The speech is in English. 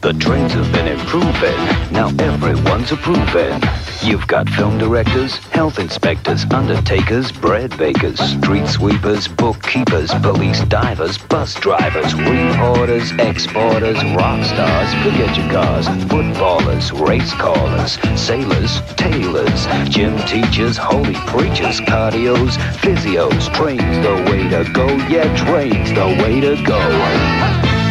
The trains have been improving, now everyone's approving. You've got film directors, health inspectors, undertakers, bread bakers, street sweepers, bookkeepers, police divers, bus drivers, reporters, exporters, rock stars, forget your cars, footballers, race callers, sailors, tailors, gym teachers, holy preachers, cardios, physios. Train's the way to go, yeah, train's the way to go.